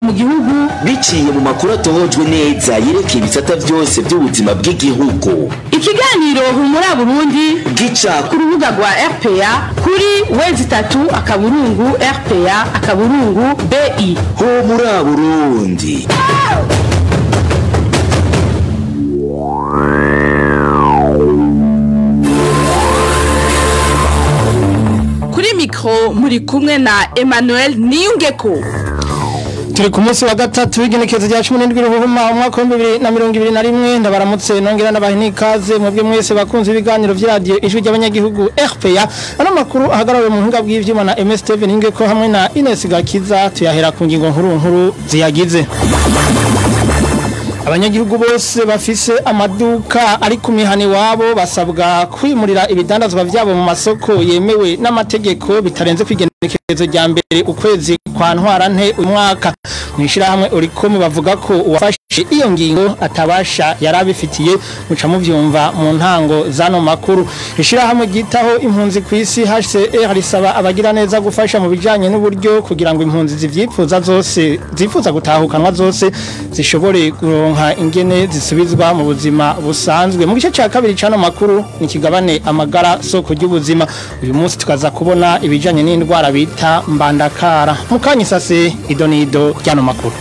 mu gihugu biciye mu makuru atohojwe neza yerekeye ibisata byose by'ubuzima bw'igihugu. Ikiganiro Humura Burundi gica ku rubuga rwa RPA kuri www.rpa.bi. Humura Burundi. Kuri mikro muri kumwe na Emmanuel Niyungeko. Turi ku munsi wa gatatu w'igenekerezo rya 17 Ruhuhuma umwaka wa 2021 ndabaramutse nongera nabahe ikaze mwebwe mwese bakunze ibiganiro vy'iradio ijwi ry'abanyagihugu RPA. Ano makuru ahagarariwe mu nhinga bw'ivyuma na MS Steven Ningeko hamwe na Ines Gakiza tuyahera ku ngingo nkuru ziyagize. Abanyagihugu bose bafise amaduka ari ku mihani wabo basabwa kwimurira ibidandazwa vyabo mu masoko yemewe n'amategeko bitarenze kwigenekerezo rya mbere ukwezi kwa ntwarante umwaka. Mwishirahamwe Oricom bavuga ko uwafashe iyo ngingo atabasha yarabifitiye muca muvyumva mu ntango zano makuru. Ishirahamwe gitaho impunzi kw'isi HCR risaba abagira neza gufasha mu bijanye n'uburyo kugira ngo impunzi zifuza gutahukanwa zose zishobore kuronka ingene zisubizwa mu buzima busanzwe. Mu gice ca kabiri cano makuru ni kigabane amagara soko ry'ubuzima. Uyu munsi tukaza kubona ibijanye n'indwara bita mbandakara. Mukanyisase idonido ryano makuru.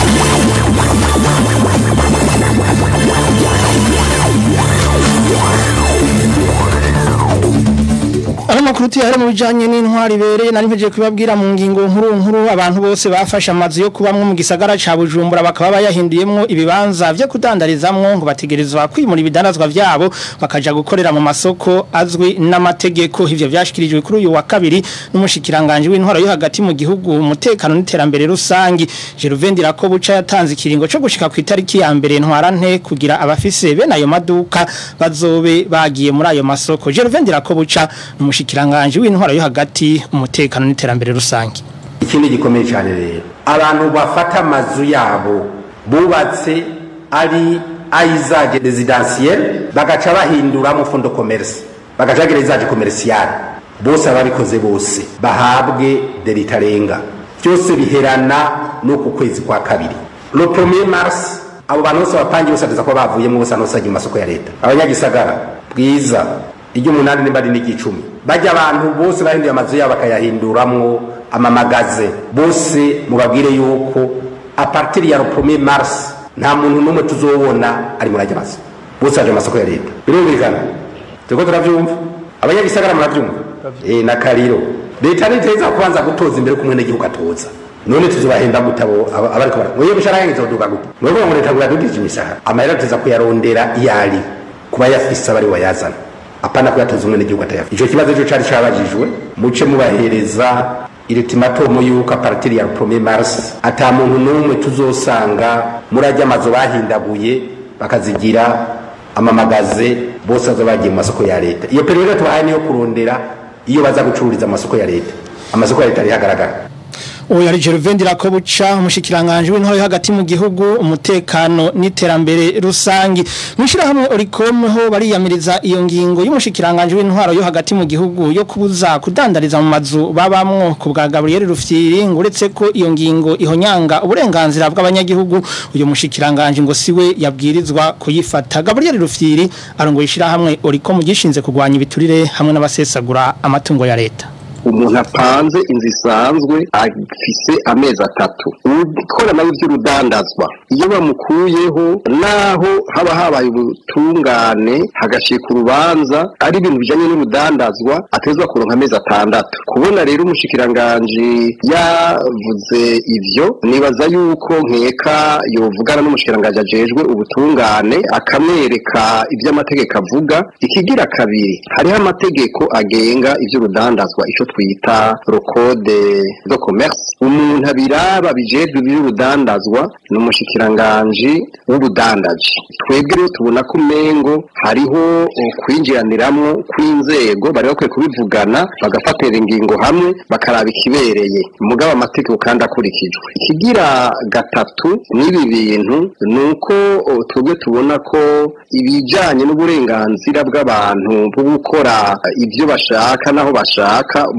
Amakuru tuyahera mu bijanye n'intwari bereye nari mpeje kubabwira mu ngingo nkuru abantu bose bafashe amazu yo kubamwe mu gisagara ca Bujumbura bakaba bayahindiyemwo ibibanza vyo kudandarizamwo ngo bategerezwa kwimura ibidandazwa vyabo bakaja gukorera mu masoko azwi n'amategeko. Ivyo vyashikirijwe kuri uyu wa kabiri n'umushikiranganje w'intwaro yo hagati mu gihugu umutekano n'iterambere rusangi. Gervain Ndirakobuca yatanze ikiringo cyo gushika ku itariki ya mbere ntwarante kugira abafise bene ayo maduka bazobe bagiye muri ayo masoko. Gervain Ndirakobuca umushikiranganje w'intwaro yo hagati umutekano n'iterambere rusangi. Ikindi gikomeye cyane rero abantu bafata amazu yabo bubatse ari aizage residentiel bagaca bahindura mu fondo commerce bagaca gerezage commercial bose ababikoze bose bahabwe deritarenga byose biherana no ku kwezi kwa kabiri le 1er mars abo bantu bose bapangiye bose ko bavuye mu bose anosage mu masoko ya leta abanyagisagara bwiza iryo munani nimbari n'igicumi bajya abantu bose bahinduye amazu yabo bakayahinduramwo amamagaze bose mubabwire yuko a partir ya 1er mars nta muntu numwe tuzobona ari muri ajamaso bose aje amasoko ya leta birumvikana tuko turavyumva abanyagisagara muravyumva na kariro leta niteza kubanza gutoza imbere kumwe n'igihugu atoza none tuzobahenda gutabo abariko mwe gushara yangizo duka gute mwe ngo leta guradugije imisahara amahera tuza kuyarondera iyari kuba yafisa bari wayazana apana kuyatoza umwe n'igihugu atayafi. Ico kibazo cyo cari cabajijwe muce mubahereza ultimatum yuko a partir ya 1er mars ata muntu numwe tuzosanga murajya amazo bahindaguye bakazigira amamagaze bose azobagiye mu masoko ya leta. Iyo periode tubahaye niyo kurondera iyo baza gucururiza amasoko ya leta. Amasoko ya leta ari hagaragara. Oya Gervain Ndirakobuca umushikiranganje w'intwaro hagati mu gihugu umutekano n'iterambere rusangi. Mwishirahamwe Oricom ho bariyamiriza iyo ngingo y'umushikiranganje w'intwaro yo hagati mu gihugu yo kubuza kudandariza mu mazu babamwo ku bwa Gabriel Rufyiri nguretse ko iyo ngingo ihonyanga uburenganzira bw'abanyagihugu. Uyu mushikiranganje ngo siwe yabwirizwa kuyifata. Gabriel Rufyiri arongo yishirahamwe Oricom gishinze kugwanya ibiturire hamwe n'abasesagura amatungo ya leta. Umuntu apanze inzu isanzwe afise amezi 3 ukora nayo by'urudandazwa iyo bamukuyeho naho haba habaye ubutungane hagashika urubanza ari ibintu bijanye n'urudandazwa atezwa kuronka amezi 6. Kubona rero umushikiranganje yavuze ivyo nibaza yuko nkeka yovugana n'umushikiranganje ajejwe ubutungane akamwereka ivyo amategeko avuga. Ikigira kabiri hariho amategeko agenga ivy'urudandazwa ico twita code de commerce. Umuntu abiraba bijejwe by'urudandazwa n'umushikiranganje w'ubudandaji. Twebwe rero tubona ko mengo hariho kwinjiraniramwo kw'inzego bari bakwiye kubivugana bagafatira ingingo hamwe bakaraba ikibereye mugaba amategeko kandi akurikijwe. Ikigira gatatu n'ibi bintu nuko twebwe tubona ko ibijanye n'uburenganzira bw'abantu bwo gukora ivyo bashaka naho bashaka mu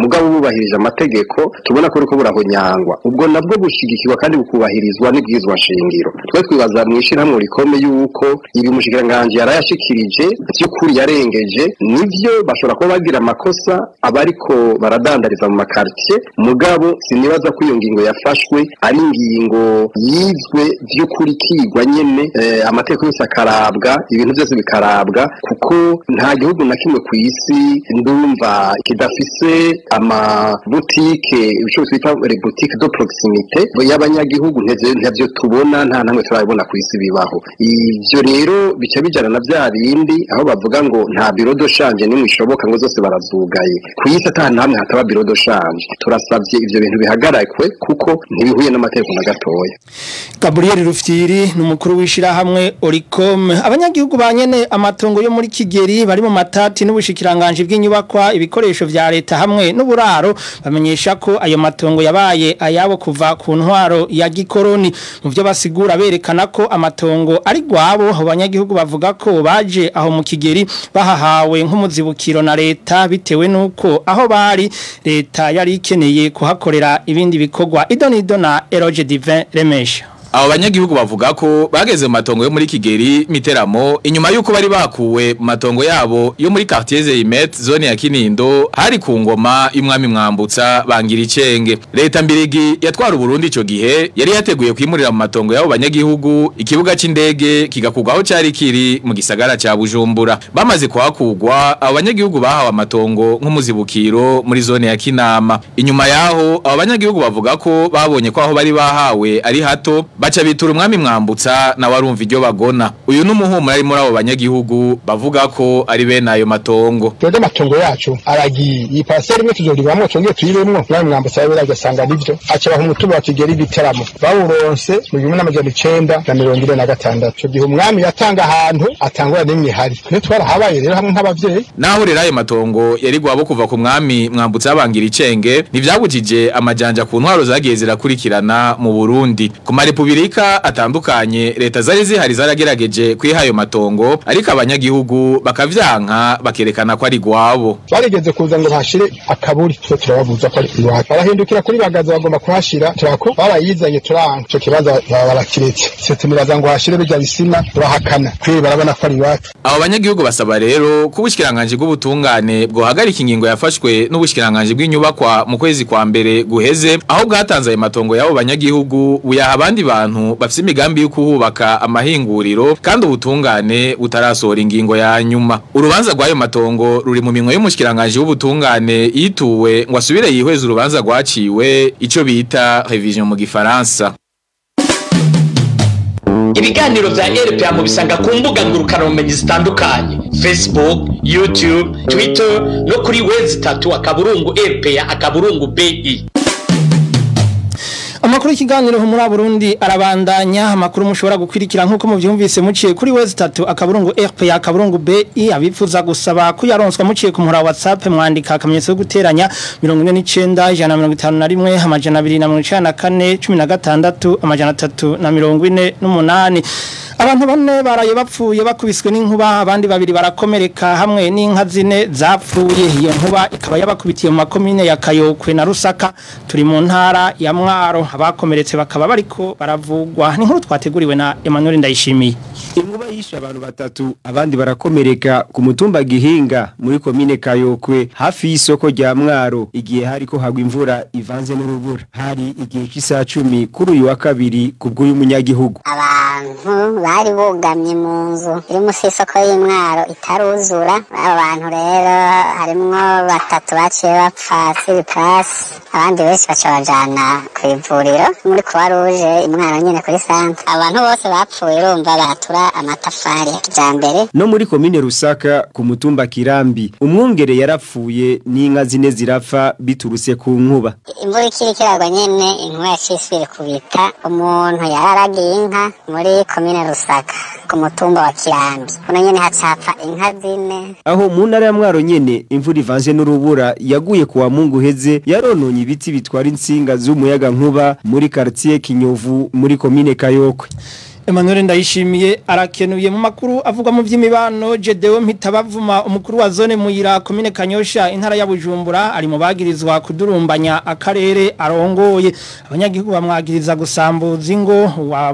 mugabo bubahirije amategeko tubona ko riko burahonyangwa ubwo nabwo bushigikirwa kandi bukubahirizwa n'ibwizwa nshingiro twe twibaza mwishirahamwe rikome yuko ibi mushikiranganje yarayashikirije by'ukuri yarengeje nivyo bashobora kuba bagira amakosa abariko baradandariza mu makartier mugabo sinibaza ko iyo ngingo yafashwe ari ingingo yizwe by'ukuri kigwa nyene amategeko yose akarabwa ibintu byose bikarabwa kuko nta gihugu na kimwe ku isi ndumva kidafise ama boutique ico twita les boutiques de proximité y'abanyagihugu ntavyo tubona nta namwe turabona ku isi bibaho ivyo rero bica bijana na bya bindi aho bavuga ngo nta bureau de change nimwe ishoboka ngo zose barazugaye ku isi ata namwe hataba bureau de change turasabye ivyo bintu bihagarikwe kuko ntibihuye n'amategeko na gatoya. Gabriel Rufyiri n'umukuru wishira hamwe Oricom abanyagihugu banyene amatongo yo muri Kigeri bari mu matati n'ubushikiranganje bw'inyubakwa ibikoresho vya leta hamwe n'uburaro bamenyesha ko ayo matongo yabaye ayabo kuva ku ntwaro ya gikoroni mu byo basigura berekana ko amatongo ari gwabo abanyagihugu bavuga ko baje aho mu Kigeri bahahawe nk'umuzibukiro na leta bitewe nuko aho bari leta yari ikeneye kuhakorera ibindi bikorwa idonido na Eroge Divin Remesha. Abo banyagihugu bavuga ko bageze mu matongo yo muri Kigeri Miteramo inyuma yuko bari bakuwe mu matongo yabo yo muri quartier Zeimet zone ya Kinindo hari ku ngoma imwami mwambutsa bangira icenge leta mbirigi yatwara Burundi ico gihe yari yateguye kwimurira mu matongo yabo banyagihugu ikibuga c'indege kigakugwaho cyari kiri mu gisagara ca Bujumbura bamaze kuhakugwa abo banyagihugu bahawe amatongo nk'umuzibukiro muri zone ya Kinama inyuma yaho abo banyagihugu bavuga ko babonye ko aho bari bahawe ari hato baca bitura umwami mwambutsa na warumva iryo bagona uyu n'umuhumura ari muri abo banyagihugu bavuga ko ari bene ayo matongo twede matongo yacu aragiye iyi parcelle imwe tuzoribamwe twongeye tuyiremwo umwami mwambutsa yabera agasanga nivyo acabaho umutuba wa Kigeri Biteramo bawuronse mu 1946 cyo gihe umwami yatanga ahantu atangura n'imwe hari ne twarahabaye rero hamwe nk'abavyeyi naho rero ayo matongo yari gwabo kuva ku mwami mwambutsa bangira icenge ntivyabujije amajanja ku ntwaro zagiye zirakurikirana mu Burundi ku Republika atandukanye leta zari zihari zaragerageje kwihayo matongo ariko abanyagihugu bakavyanka bakerekana ko ari gwabo barigeze kuza ngo hashire akaburi cyo turababuza ko ari iwacu barahindukira kuri bagaza bagomba kuhashira turako barayizanye turanka cyo kibaza barakiretse cyo tumiraza ngo hashire bijya bisima turahakana kwiba barabona ko ari iwacu abo banyagihugu basaba rero kubushikiranganje bw'ubutungane bwo hagarika ingingo yafashwe n'ubushikiranganje bw'inyubakwa mu kwezi kwa mbere guheze aho bwatanze ayo matongo yabo banyagihugu buyaha abandi bantu bafite imigambi yo kuhubaka amahinguriro kandi ubutungane butarasora ingingo ya nyuma urubanza rw'ayo matongo ruri mu minwe y'umushikiranganje w'ubutungane yituwe ngo asubire yihweza urubanza rwaciwe ico bita revision mu gifaransa. Ibiganiro vya RPA mu bisanga ku mbuga ngurukana bumenyi zitandukanye Facebook, YouTube, Twitter no kuri website akaburungu RPA akaburungu BI. Amakuru y'ikiganiro muri Burundi arabandanya amakuru mushobora gukwirikira nkuko muvyumvise muciye kuri website akaburungu RPA akaburungu BI abifuza gusaba ko yaronswa muciye ku muhora WhatsApp mwandika akamenyetso guteranya 49 151 amajana 294 16 amajana 348 abantu bane baraye bapfuye bakubiswe n'inkuba abandi babiri barakomereka hamwe n'inka zine zapfuye iyo nkuba ikaba yabakubitiye mu makomine ya Kayokwe na Rusaka turi mu ntara ya Mwaro abakomeretse bakaba bariko baravugwa ni nkuru twateguriwe na Emmanuel Ndayishimiye. Inkuba yishe abantu batatu abandi barakomereka ku mutumba Gihinga muri komine Kayokwe hafi y'isoko rya Mwaro igihe hariko hagwa imvura ivanze n'urubura hari igihe cy'isaha 10 kuri uyu wa kabiri kubw'uyu munyagihugu abantu bari bugamye mu nzu iri mu isoko y'Imwaro itaruzura abantu rero harimwo batatu baciye bapfa siripasi abandi benshi baca bajana ku ivuriro muri Croix Rouge Imwaro nyene kuri centre abantu bose bapfuye urumva batura amatafari ya kijambere no muri komine Rusaka ku mutumba Kirambi umwungere yarapfuye n'inka zine zirapfa biturutse ku nkuba imvura ikiri kiragwa nyene inkuba yaciswe kubita umuntu yararagiye inka muri komine Rusaka ku mutumba wa Kirambi kuno nyene hacapfa inka zine aho mu ntara ya Mwaro nyene imvura ivanze n'urubura yaguye kuwa Mungu heze yarononye ibiti bitwara insinga z'umuyaga nkuba muri quartier Kinyovu muri komine Kayokwe. Emmanuel Ndayishimiye arakenuye mu makuru avuga mu vy'imibano Jedeo Mpitabavuma umukuru wa zone Muyira komine Kanyosha intara ya Bujumbura ari mu bagirizwa kudurumbanya akarere arongoye abanyagihugu bamwagiriza gusambuza ingo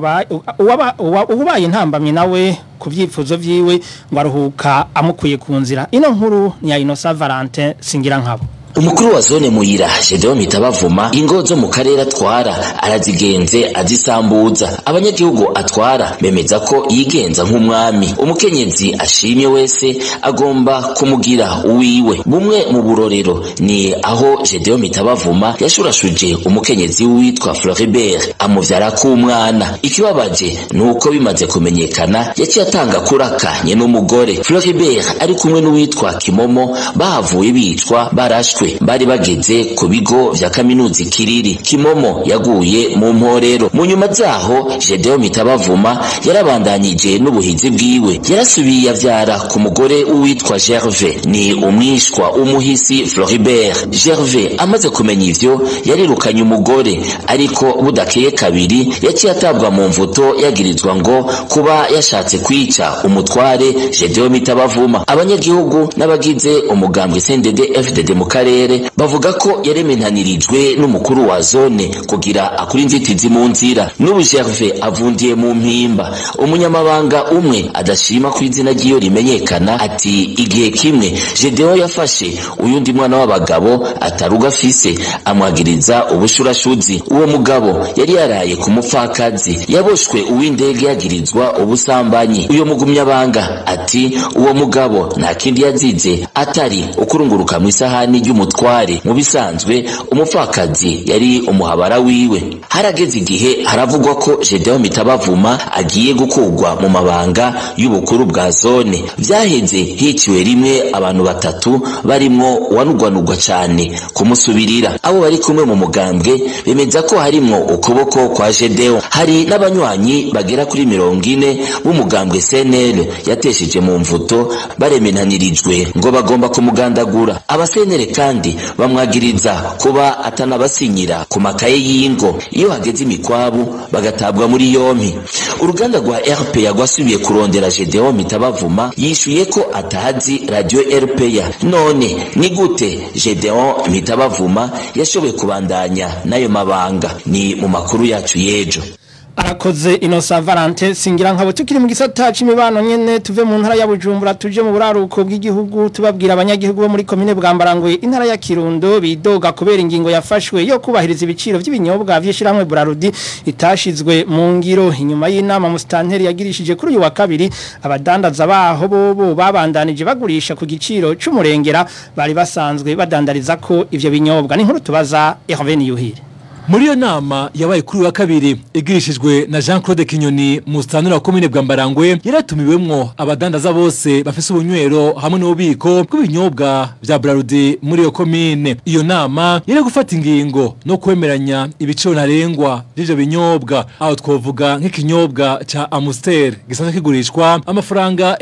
ubaye intambamye nawe ku vyifuzo vyiwe ngo aruhuka amukuye ku nzira ino nkuru ni ya Innocent Valentin singira nkabo Umukuru wa zone Muyira Jedeo Mpitabavuma ingo zo mu karere atwara arazigenze azisambuza abanyagihugu atwara bemeza ko yigenza nk'umwami umukenyezi ashimye wese agomba kumugira uwiwe bumwe mu burorero ni aho Jedeo Mpitabavuma yashurashuje umukenyezi witwa Floribert amuvyara ku mwana ikibabaje nuko bimaze kumenyekana yaciye atanga kurakanye n'umugore Floribert ari kumwe n'uwitwa Kimomo bahavuye bicwa barashwe bari bageze ku bigo vya kaminuza Kiriri Kimomo yaguye mu mporero mu nyuma zaho Jedeo Mpitabavuma yarabandanyije n'ubuhizi bwiwe yarasubiye avyara ku mugore uwitwa Gervais ni umwishwa umuhisi Floribert Gervais amaze kumenya ivyo yarirukanye umugore ariko budakeye kabiri yaciye atabwa mu mvuto yagirizwa ngo kuba yashatse kwica umutware Jedeo Mpitabavuma abanyagihugu n'abagize umugambwe CNDD FDD mu karere bavuga ko yaremenanirijwe n'umukuru wa zone kugira akuri inzitizi mu nzira n'ubu Gervais avundiye mu mpimba umunyamabanga umwe adashima ku izina ry'iyo rimenyekana ati igihe kimwe Jedeo yafashe uyundi mwana w'abagabo ataruga afise amwagiriza ubushurashuzi uwo mugabo yari yaraye ku mupfakazi yaboshwe uw'indege yagirizwa ubusambanyi uyo mugumyabanga ati uwo mugabo nta kindi yazize atari ukurunguruka mu isahani ry'umutware mu bisanzwe umupfakazi yari umuhabara wiwe harageze igihe haravugwa ko Jedeo Mpitabavuma agiye gukugwa mu mabanga y'ubukuru bwa zone vyaheze hiciwe rimwe abantu batatu barimwo wanugwanugwa cyane kumusubirira abo bari kumwe mu mugambwe bemeza ko harimwo ukuboko kwa Jedeo hari n'abanywanyi bagera kuri 40 b'umugambwe CNL yatesheje mu mvuto baremenanirijwe ngo bagomba kumugandagura abasenere kandi bamwagiriza kuba atanabasinyira ku makaye y'ingo iyo hageze imikwabu bagatabwa muri yompi uruganda rwa RPA rwasubiye kurondera Jedeo Mpitabavuma yishuye ko atahazi radio RPA none ni gute Jedeo Mpitabavuma yashoboye kubandanya nayo mabanga ni mu makuru yacu yejo arakoze Innocent Valentin singira nkabo tukiri mu gisata c'imibano nyene tuve mu ntara ya Bujumbura tuje mu buraruko bw'igihugu tubabwira abanyagihugu bo muri komine Bwambarangwe intara ya Kirundo bidoga kubera ingingo yafashwe yo kubahiriza ibiciro by'ibinyobwa vy'ishiramwe Burarudi itashizwe mu ngiro inyuma y'inama mustanteri yagirishije kuri uyu wa kabiri abadandaza baho bobo babandanije bagurisha ku giciro c'umurengera bari basanzwe badandariza ko ivyo binyobwa ni nkuru tubaza Hervé Yuhire muri yo nama yabaye kuri wa kabiri igirishijwe na Jean Claude Kinyoni mustanura komine Bwambarangwe yaratumiwemwo abadandaza bose bafise ubunywero hamwe n'ububiko bw'ibinyobwa vya Burarudi muri yo komine iyo nama yari gufata ingingo no kwemeranya ibiciro ntarengwa by'ivyo binyobwa aho twovuga nk'ikinyobwa ca Amstel gisanzwe kigurishwa amafaranga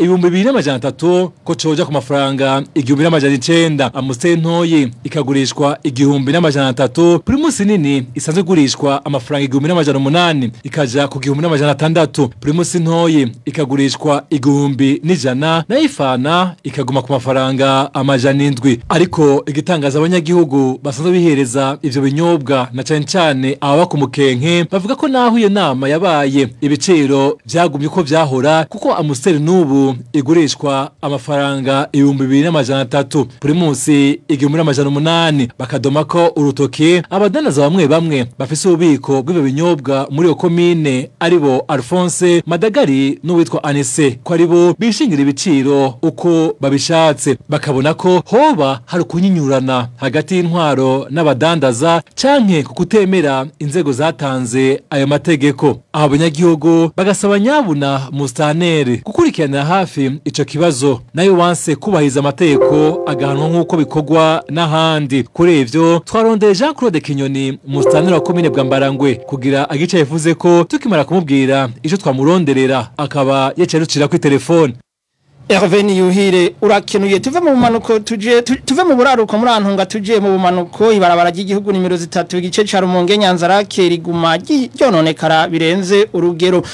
2300 ko coja ku mafaranga 1900 Amstel ntoyi ikagurishwa 1300 Primus nini isanzwe gurishwa amafaranga 1800 ikaja ku 1600 Primus ntoyi ikagurishwa 1100 na ifana ikaguma ku mafaranga 700 ariko igitangaza abanyagihugu basanzwe bihereza ivyo binyobwa na cyane cyane aba ku mukenke bavuga ko naho iyo nama yabaye ibiciro byagumye ko vyahora kuko Amstel nubu igurishwa amafaranga 2300 Primus 1800 bakadoma ko urutoke abadanaza bamwe bafise ububiko bw'ibyo binyobwa muri yo komine aribo Alphonse Madagari n'uwitwa Anese ko aribo bishingira ibiciro uko babishatse bakabona ko hoba hari kunyinyurana hagati y'intwaro n'abadandaza canke kukutemera inzego zatanze ayo mategeko aho abanyagihugu bagasaba nyabuna mustaneri gukurikirana hafi ico kibazo nayo wanse kubahiza amategeko agahanwa nk'uko bikogwa n'ahandi kuri ivyo twarondeye Jean Claude Kinyoni mustaneri wa komine Bwambarangwe kugira agica yavuze ko tukimara kumubwira ico twamuronderera akaba yaciye rucira ku telefone Hervé Yuhire urakenuye tuve mu bumanuko tuve mu buraruko muri antunga tuje mu bumanuko ibarabara ry'igihugu nimero 3 igice ca Rumonge Nyanzarake riguma ryononekara birenze urugero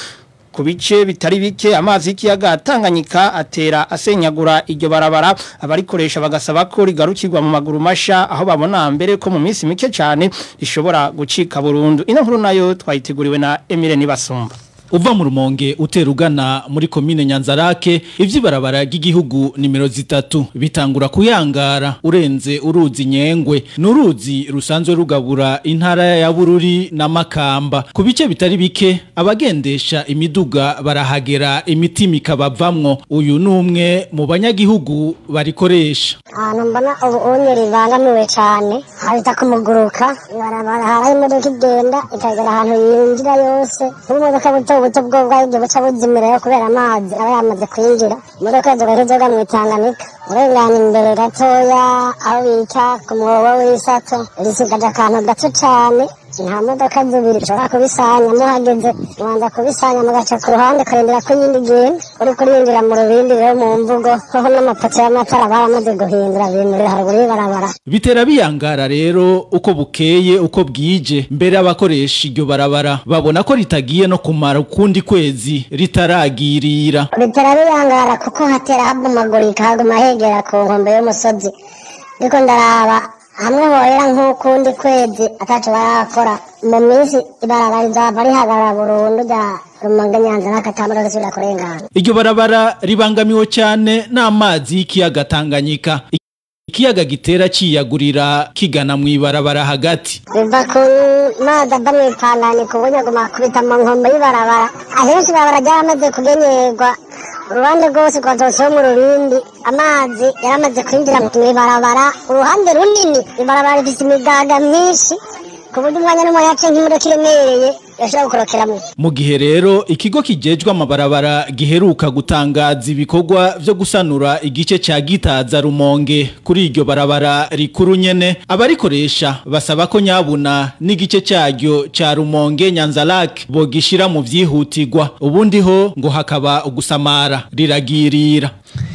ku bice bitari bike amazi y'ikiyaga Tanganyika atera asenyagura iryo barabara abarikoresha bagasaba ko rigarukirwa mu maguru masha aho babona mbere ko mu minsi mike cyane rishobora gucika burundu. Ino nkuru nayo twayiteguriwe na Emile Nibasumba. Uva mu Rumonge uterugana muri komine Nyanzarake ivyibarabara ry'igihugu nimero 3 bitangura kuyangara urenze uruzi Nyengwe n'uruzi rusanzwe rugabura intara ya Bururi na Makamba ku bice bitari bike abagendesha imiduga barahagera imitima ikabavamwo uyu numwe mu banyagihugu barikoresha mbona ubunye ribangamiwe cyane harita kumuguruka barabara haraye imodoka igenda ikagera ahantu yinjira yose imodoka ubuto bwo bwajye buca buzimira kubera amazi aba yamaze kwinjira imodoka zoga mu Tanganyika urengana imbere gatoya aho bita ku mwobo w'isato risigaje akantu gato cyane nta modoka zibiri ushobora kubisanya muhageze ubanza kubisanya mugaca ku ruhande karindira ko yindi genda uri kurinjira mu rubindi rero mu mvugo ho n'amapoto y'amatara baramaze guhindura bimurira haruguru barabara bitera biyangara rero uko bukeye uko bwije mbere abakoresha iryo barabara babona ko ritagiye no kumara ukundi kwezi ritaragirira bitera biyangara kuko hatera habumagurika haguma hegera ku nkombe y'umusozi ariko ndaraba hamwe hoera nk'ukundi kwezi atacu barakora mu minsi ibarabara rizava rihagarara burundu rya Rumonge Nyanzarake atamara gusubira kurengana. Iryo barabara ribangamiwe cyane n'amazi y'ikiyaga Tanganyika. Ikiyaga gitera ciyagurira kigana mu ibarabara hagati. Biva ku mazi ava mu ipantani ku buryo guma kubita mu nkombe y'ibarabara ahenshi ibarabara ryaramaze kugenyerwa uruhande rwose rwatose mu rubindi amazi yaramaze kwinjira mu ibarabara uruhande runini ibarabara rifite imigaga myinshi ku buryo umwanya n'umwe yace nk'imodoka iremereye yashobora gukorokeramo. Mu gihe rero ikigo kijejwe amabarabara giheruka gutangaza ibikorwa vyo gusanura igice ca Gitaza Rumonge kuri iryo barabara rikuru nyene abarikoresha basaba ko nyabuna n'igice cyaryo ca Rumonge Nyanzarake bogishira mu vyihutirwa ubundi ho ngo hakaba ugusamara riragirira.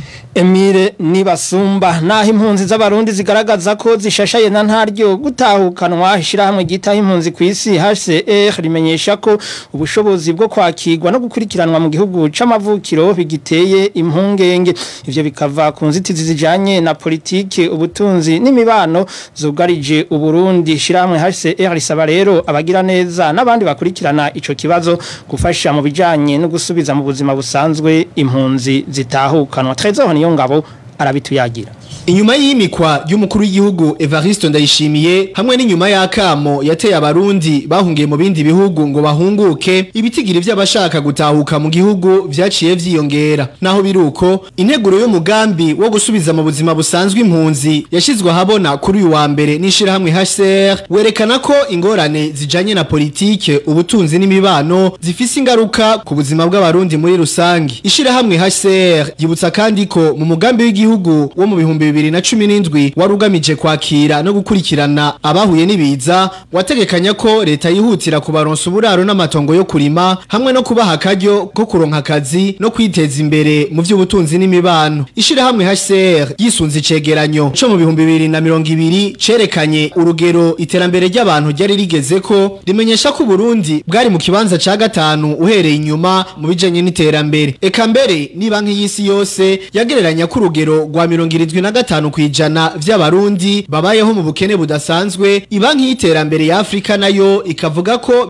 Emile Nibasumba naho impunzi z'abarundi zigaragaza ko zishashaye na ntaryo gutahukanwa ishirahamwe gitaho impunzi kw'isi HCR rimenyesha ko ubushobozi bwo kwakirwa no gukurikiranwa mu gihugu c'amavukiro bigiteye impungenge ivyo bikava ku nzitizi zijanye na politike ubutunzi n'imibano zugarije uburundi ishirahamwe HCR risaba rero abagira neza n'abandi bakurikirana ico kibazo gufasha mu bijanye no gusubiza mu buzima busanzwe impunzi zitahukanwa Trezor Ngabo arabituyagira. Inyuma y'imikwa y'umukuru w'igihugu Evariste Ndayishimiye hamwe n'inyuma y'akamo yateye abarundi bahungiye mu bindi bihugu ngo bahunguke ibitigiri by'abashaka gutahuka mu gihugu vyaciye vyiyongera naho biruko integuro y'umugambi wo gusubiza mu buzima busanzwe impunzi yashizwe habona kuri uyu wa mbere n'ishirahamwe HCR werekana ko ingorane zijanye na politike ubutunzi n'imibano zifise ingaruka ku buzima bw'abarundi muri rusangi. Ishirahamwe HCR yibutsa kandi ko mu mugambi w'igihugu wo mu bihumbi 2017 warugamije kwakira no gukurikirana abahuye n'ibiza wategekanya ko leta yihutira kubaronsa uburaro n'amatongo yo kurima hamwe no kubaha akaryo ko kuronka akazi no kwiteza imbere mu vy'ubutunzi n'imibano. Ishirahamwe HCR yisunze icegeranyo cyo mu bihumbi 2020 cerekanye urugero iterambere ry'abantu ryari rigeze ko rimenyesha ko Burundi bwari mu kibanza ca gatanu uhereye inyuma mu bijanye n'iterambere. Eka mbere ni banki y'isi yose yagereranya ko urugero rwa 75 kwijana vy'abarundi babayeho mu bukene budasanzwe. Ibanki y'iterambere ya Afrika nayo ikavuga ko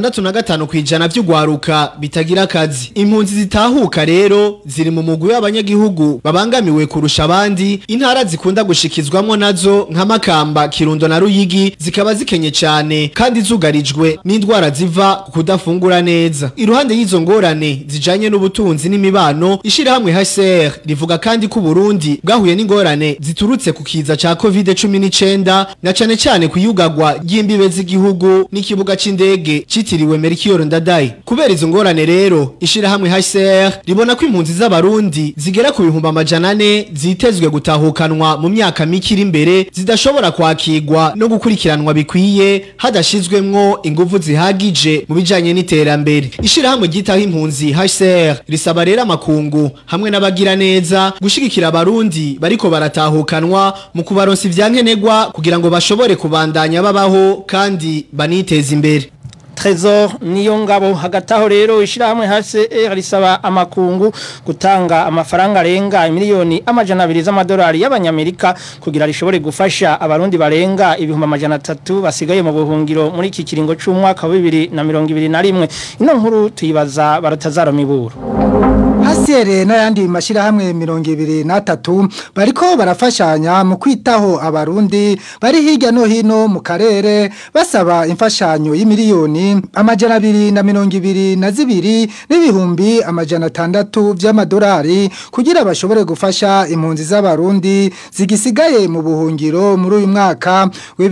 65 kwijana vy'ugwaruka bitagira akazi. Impunzi zitahuka rero ziri mu mugwi w'abanyagihugu babangamiwe kurusha abandi. Intara zikunda gushikizwamwo nazo nka Makamba, Kirundo na Ruyigi zikaba zikenye cyane kandi zugarijwe n'indwara ziva kudafungura neza. Iruhande y'izo ngorane zijanye n'ubutunzi n'imibano ishirahamwe HCR rivuga kandi ko Burundi bwahuye n'ingorane ziturutse ku kiza ca COVID-19 na cyane kuyugagwa ry'imbibe z'igihugu n'ikibuga c'indege citiriwe Melchior Ndadaye. Kubera izo ngorane rero ishirahamwe HCR ribona ko impunzi z'abarundi zigera ku 400 zitezwe gutahukanwa mu myaka mikiri imbere zidashobora kwakirwa no gukurikiranwa bikwiye hadashizwemwo ingufu zihagije mu bijanye n'iterambere. Ishirahamwe gitaho impunzi HCR risaba rero amakungu hamwe n'abagira neza gushigikira abarundi bariko baratahukanwa mu kubaronsa ivyankenegwa kugira ngo bashobore kubandanya babaho kandi baniteza imbere. Trésor niyo ngabo hagataho rero ishirahamwe HCR risaba amakungu gutanga amafaranga arenga miliyoni $200 z'amadolari y'abanyamerika kugira rishobore gufasha abarundi barenga 300 basigaye mu buhungiro muri iki kiringo c'umwaka wa 2021 ino nkuru tuyibaza barutazaro miburo HCR n'ayandi mashirahamwe 23 bariko barafashanya mu kwitaho abarundi bari hirya no hino mu karere basaba imfashanyo y'imiliyoni $222 n'ibihumbi $600 by'amadolari kugira bashobore gufasha impunzi z'abarundi zigisigaye mu buhungiro muri uyu mwaka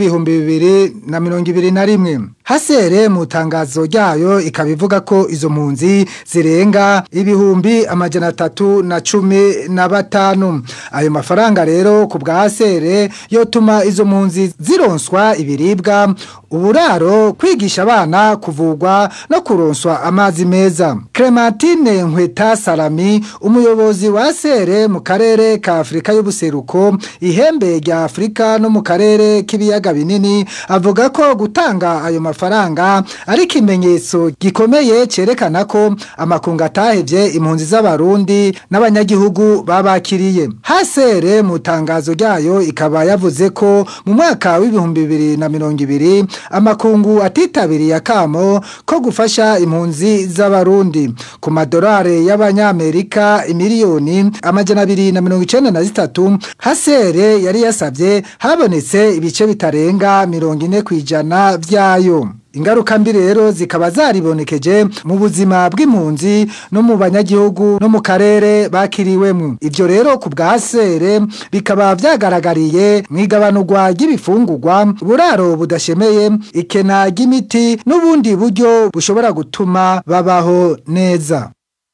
w'2021. HCR mu tangazo ryayo ikabivuga ko izo mpunzi zirenga ibihumbi $315. Ayo mafaranga rero ku bwa HCR yotuma izo mpunzi zironswa ibiribwa, uburaro, kwigisha abana, kuvugwa no kuronswa amazi meza. Clementine Nkweta Salami umuyobozi wa HCR mu karere ka Afrika y'ubuseruko, ihembe rya Afrika no mu karere k'ibiyaga binini avuga ko gutanga ayo mafaranga ari kimenyetso gikomeye cerekana ko amakungu atahevye impunzi z'abarundi n'abanyagihugu babakiriye. HCR mu tangazo ryayo ikaba yavuze ko mu mwaka w'2020 amakungu atitabiriye akamo ko gufasha impunzi z'abarundi ku madolari y'abanyamerika miliyoni $293. HCR yari yasabye habonetse ibice bitarenga 40% vyayo. Ingaruka mbi rero zikaba zaribonekeje mu buzima bw'impunzi no mu banyagihugu no mu karere bakiriwemo. Ivyo rero ku bwa HCR bikaba vyagaragariye mwigabanurwa ry'ibifungurwa, buraro budashemeye, ikena ry'imiti n'ubundi buryo bushobora gutuma babaho neza.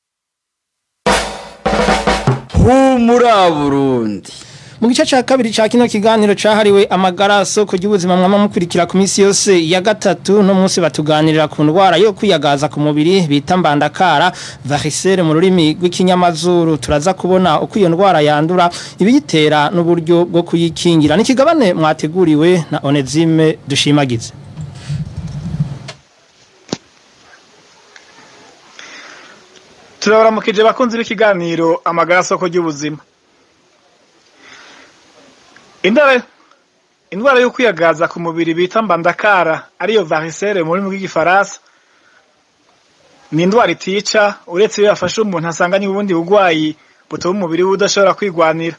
Humura Burundi. Mu gice ca kabiri ca kino kiganiro cahariwe amagara soko y'ubuzima mwama mukurikira ku minsi yose ya gatatu no munsi batuganirira ku ndwara yo kwiyagaza ku mubiri bita mbandakara varicelle mu rurimi rw'ikinyamazuru. Turaza kubona uko iyo ndwara yandura, ibiyitera n'uburyo bwo kuyikingira. Nikigabane mwateguriwe na Onezime Dushimagize. Turabaramukije bakunzi b'ikiganiro amagara soko y'ubuzima. Indwara yo kwiyagaza ku mubiri bita mbandakara ariyo varicelle mu rurimi rw'igifaransa ni indwara itica, uretse iyo yafashe umuntu asanganye ubundi bugwayi butuma umubiri we udashobora kwigwanira.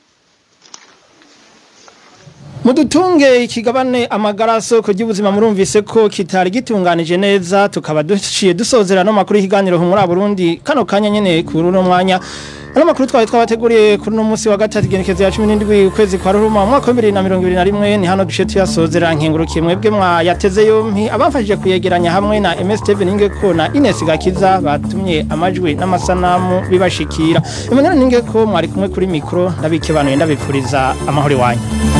Mudutunge ikigabane amagara soko y'ubuzima murumvise ko kitari gitunganije neza, tukaba duciye dusozera no makuru y'ikiganiro Humura Burundi kano kanya nyene ku runo mwanya. Ano makuru twabateguriye kuri no munsi wa gatatu genekezo ya 17 ukwezi kwa Ruhuma mwaka wa 2021 ni hano duce tuyasozera nkengurukiye mwebwe mwayateze yompi abamfashije kuyegeranya hamwe na MSTV Ningeko na Ines Gakiza batumye amajwi n'amasanamu bibashikira. Emmanuel Ningeko mwari kumwe kuri mikro ndabike bantu ndabipfuriza amahoro wanyu.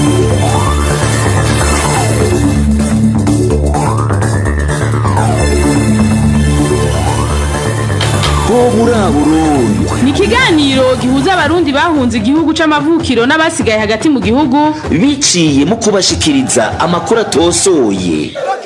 Humura Burundi. Ni kiganiro gihuza abarundi bahunze igihugu c'amavukiro n'abasigaye hagati mu gihugu biciye mu kubashikiriza amakuru atosoye.